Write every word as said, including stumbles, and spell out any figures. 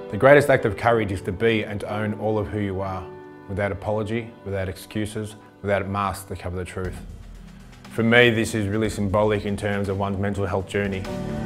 The greatest act of courage is to be and to own all of who you are, without apology, without excuses, without masks to cover the truth. For me, this is really symbolic in terms of one's mental health journey.